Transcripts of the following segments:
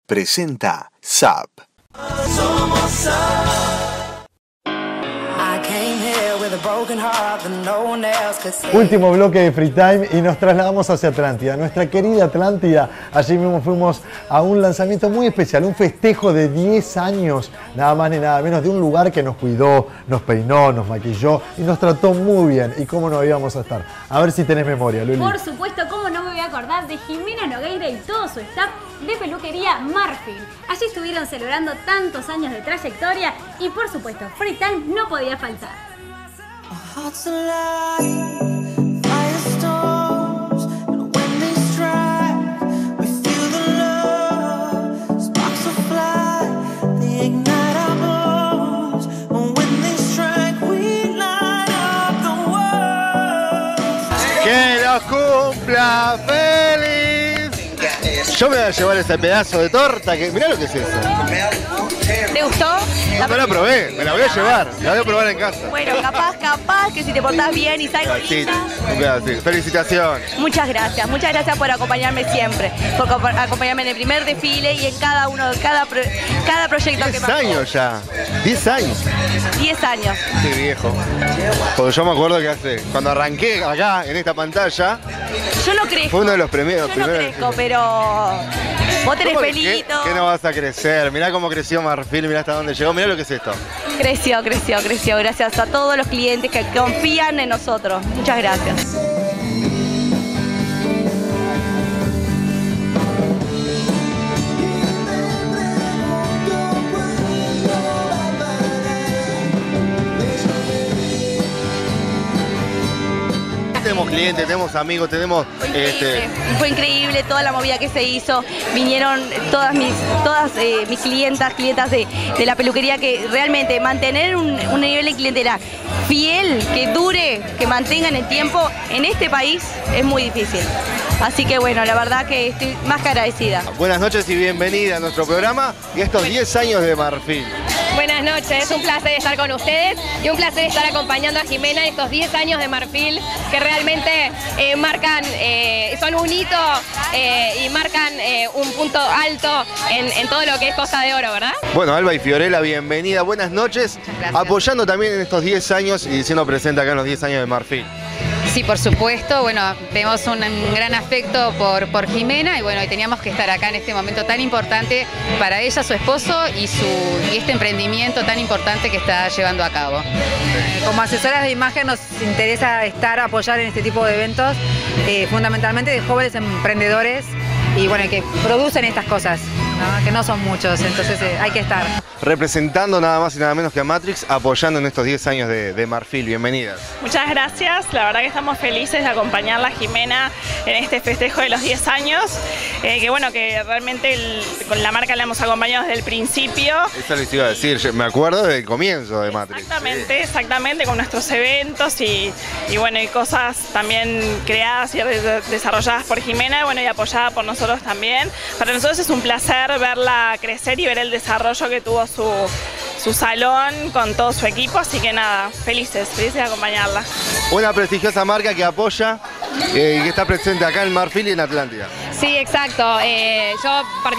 presenta SAP. Último bloque de Free Time y nos trasladamos hacia Atlántida, nuestra querida Atlántida. Allí mismo fuimos a un lanzamiento muy especial, un festejo de 10 años, nada más ni nada menos, de un lugar que nos cuidó, nos peinó, nos maquilló y nos trató muy bien. ¿Y cómo no íbamos a estar? A ver si tenés memoria, Luli. Por supuesto, cómo no me voy a acordar de Jimena Nogueira y todo su staff de peluquería Marfil. Allí estuvieron celebrando tantos años de trayectoria y por supuesto, Free Time no podía faltar. ¡Que los cumpla feliz! Yo me voy a llevar ese pedazo de torta que... Mirá lo que es eso. ¿Te gustó? No la probé, me la voy a llevar, la voy a probar en casa. Bueno, capaz que si te portás bien y salgo Sí, un pedacito. Felicitaciones. muchas gracias por acompañarme siempre, por acompañarme en el primer desfile y en cada proyecto que 10 me años ya, 10 años. 10 años. Qué viejo. Porque yo me acuerdo que cuando arranqué acá, en esta pantalla, Yo no crezco. fue uno de los primeros. Yo no crezco, pero vos tenés ¿Cómo que pelito. ¿Qué no vas a crecer? Mirá cómo creció Marfil, mirá hasta dónde llegó, mirá lo que es esto. Creció. Gracias a todos los clientes que confían en nosotros. Muchas gracias. Tenemos clientes, tenemos amigos, tenemos... Fue increíble toda la movida que se hizo. Vinieron todas mis clientas de la peluquería, que realmente mantener un nivel de clientela fiel, que dure, que mantenga en el tiempo, en este país es muy difícil. Así que bueno, la verdad que estoy más que agradecida. Buenas noches y bienvenida a nuestro programa y estos 10 años de Marfil. Buenas noches, es un placer estar con ustedes y un placer estar acompañando a Jimena en estos 10 años de Marfil, que realmente marcan, son un hito y marcan un punto alto en todo lo que es Costa de Oro, ¿verdad? Bueno, Alba y Fiorella, bienvenida, buenas noches. Apoyando también en estos 10 años y siendo presente acá en los 10 años de Marfil. Sí, por supuesto, bueno, vemos un gran afecto por Jimena y bueno, y teníamos que estar acá en este momento tan importante para ella, su esposo y este emprendimiento tan importante que está llevando a cabo. Como asesoras de imagen nos interesa apoyar en este tipo de eventos, fundamentalmente de jóvenes emprendedores y bueno, que producen estas cosas, ¿no? Que no son muchos, entonces hay que estar. Representando nada más y nada menos que a Matrix, apoyando en estos 10 años de Marfil. Bienvenidas. Muchas gracias, la verdad que estamos felices de acompañarla a Jimena en este festejo de los 10 años, que bueno, que realmente con la marca la hemos acompañado desde el principio. Eso les iba a decir, me acuerdo del comienzo de Matrix. Exactamente, con nuestros eventos y bueno, y cosas también creadas y desarrolladas por Jimena, bueno, y apoyada por nosotros también. Para nosotros es un placer verla crecer y ver el desarrollo que tuvo su salón con todo su equipo, así que nada, felices de acompañarla. Una prestigiosa marca que apoya y que está presente acá en Marfil y en Atlántida. Sí, exacto. Yo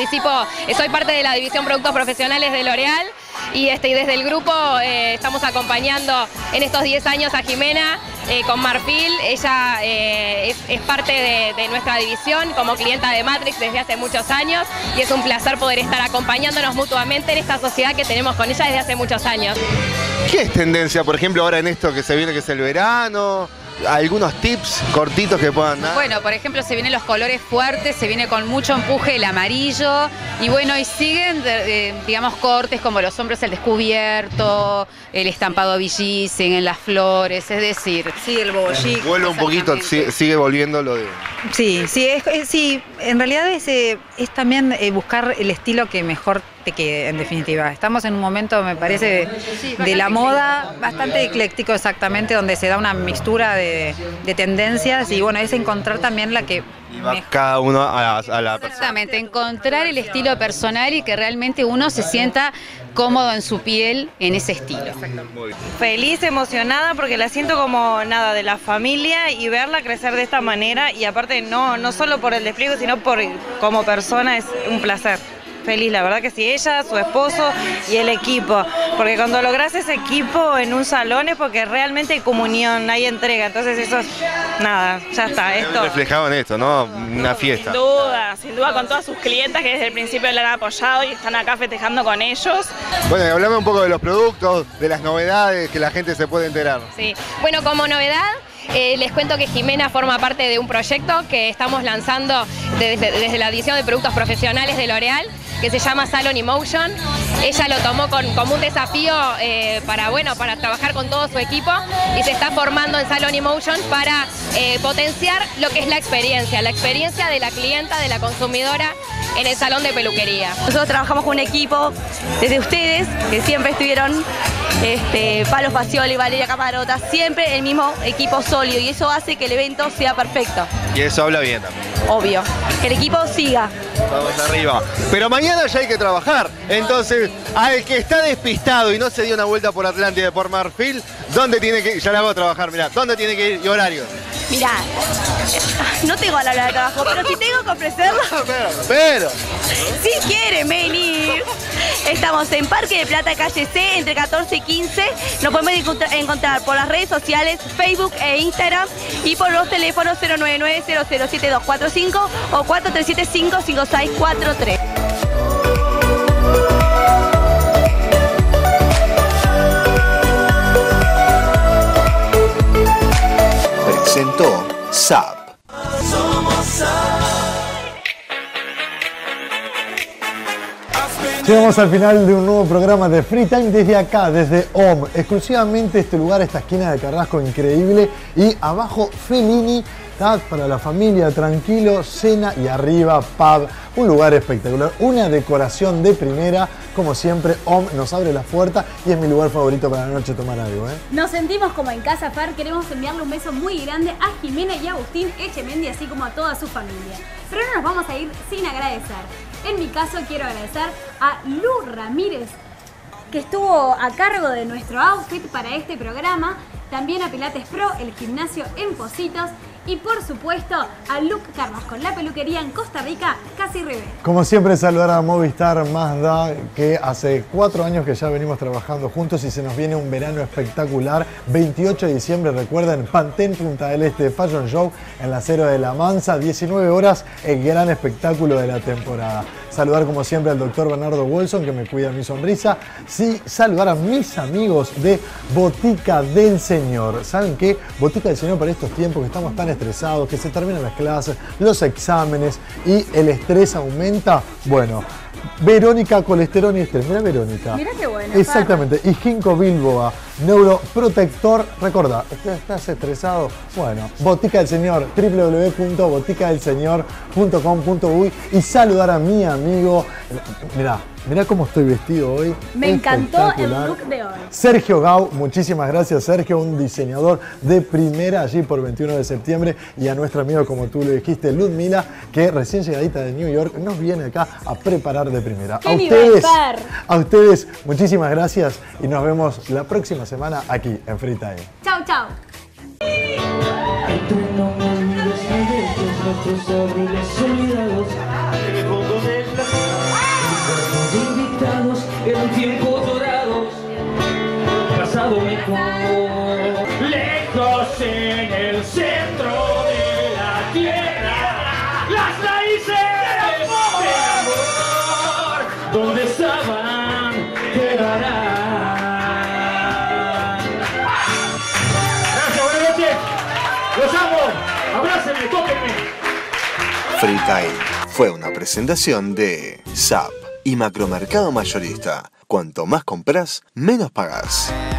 soy parte de la división Productos Profesionales de L'Oreal y desde el grupo estamos acompañando en estos 10 años a Jimena con Marfil. Ella es parte de nuestra división como clienta de Matrix desde hace muchos años y es un placer poder estar acompañándonos mutuamente en esta sociedad que tenemos con ella desde hace muchos años. ¿Qué es tendencia, por ejemplo, ahora en esto que se viene, que es el verano? ¿Algunos tips cortitos que puedan dar? Bueno, por ejemplo, se vienen los colores fuertes, se viene con mucho empuje el amarillo y bueno, y siguen, digamos, cortes como los hombros al descubierto, el estampado bellísimo en las flores, es decir... Sí, el bobo chic. Vuelve un poquito, sigue volviendo lo de... Sí, en realidad es también buscar el estilo que mejor te quede, en definitiva. Estamos en un momento, me parece, de la moda bastante ecléctico, exactamente, donde se da una mixtura de tendencias y bueno, es encontrar también la que... Cada uno a la persona. Exactamente, encontrar el estilo personal y que realmente uno se sienta cómodo en su piel en ese estilo. Feliz, emocionada porque la siento como nada de la familia y verla crecer de esta manera y aparte no solo por el despliegue sino como persona es un placer. feliz, la verdad que sí, ella, su esposo y el equipo, porque cuando lográs ese equipo en un salón es porque realmente hay comunión, hay entrega, entonces eso, nada, ya está, esto. Reflejado en esto, ¿no? Una fiesta. Sin duda con todas sus clientas que desde el principio la han apoyado y están acá festejando con ellos. Bueno, y hablame un poco de los productos, de las novedades que la gente se puede enterar. Sí, bueno, como novedad, les cuento que Jimena forma parte de un proyecto que estamos lanzando desde la división de productos profesionales de L'Oréal, que se llama Salon Emotion. Ella lo tomó como un desafío para trabajar con todo su equipo y se está formando en Salon Emotion para potenciar lo que es la experiencia de la clienta, de la consumidora en el salón de peluquería. Nosotros trabajamos con un equipo desde ustedes, que siempre estuvieron, Palo Facioli, Valeria Camarota, siempre el mismo equipo sólido y eso hace que el evento sea perfecto. Y eso habla bien también. Obvio, que el equipo siga. Vamos arriba. Pero mañana ya hay que trabajar. Entonces, al que está despistado y no se dio una vuelta por Atlántida, por Marfil, ¿dónde tiene que ir? Ya la vamos a trabajar, mirá. ¿Dónde tiene que ir y horarios? Mirá, no tengo la hora de trabajo, pero si tengo que ofrecerlo. Pero. Si quieren venir. Estamos en Parque de Plata, calle C, entre 14 y 15. Nos podemos encontrar por las redes sociales, Facebook e Instagram y por los teléfonos 099-007245 o 4375-5643. Presentó SAP. Llegamos al final de un nuevo programa de Free Time desde acá, desde OM. Exclusivamente este lugar, esta esquina de Carrasco increíble. Y abajo Fellini, ¿tá? Para la familia, tranquilo, cena y arriba pub. Un lugar espectacular, una decoración de primera. Como siempre, OM nos abre las puertas y es mi lugar favorito para la noche tomar algo. Nos sentimos como en casa, Fer. Queremos enviarle un beso muy grande a Jimena y Agustín Echemendi, así como a toda su familia. Pero no nos vamos a ir sin agradecer. En mi caso quiero agradecer a Lu Ramírez, que estuvo a cargo de nuestro outfit para este programa. También a Pilates Pro, el gimnasio en Positos. Y por supuesto a Luke Carrasco, la peluquería en Costa Rica, Casi Rivera. Como siempre, saludar a Movistar Mazda, que hace 4 años que ya venimos trabajando juntos y se nos viene un verano espectacular. 28 de diciembre, recuerden, Pantene Punta del Este Fashion Show en la Acero de la Mansa, 19 horas, el gran espectáculo de la temporada. Saludar como siempre al doctor Bernardo Wilson, que me cuida mi sonrisa. Sí, saludar a mis amigos de Botica del Señor. ¿Saben qué? Botica del Señor para estos tiempos que estamos tan estresados, que se terminan las clases, los exámenes y el estrés aumenta. Bueno, Verónica, colesterol y estrés. Mira Verónica. Mira qué bueno. Exactamente. Y Ginkgo Bilboa, neuroprotector. Recordá, ¿estás estresado? Bueno, Botica del Señor, www.boticadelseñor.com.uy y saludar a mi amigo. Mirá cómo estoy vestido hoy. Me encantó el look de hoy. Sergio Gau, muchísimas gracias Sergio, un diseñador de primera allí por 21 de septiembre. Y a nuestro amigo, como tú lo dijiste, Ludmila, que recién llegadita de New York nos viene acá a preparar de primera. A ustedes, muchísimas gracias y nos vemos la próxima semana aquí en Free Time. Chau, chau. En tiempos dorados, pasado mejor, lejos en el centro de la tierra, las raíces del amor, donde estaban, quedarán. Gracias, buenas noches, los amo, abrácenme, tóquenme. Free Time fue una presentación de SAP y Macromercado Mayorista. Cuanto más compras, menos pagás.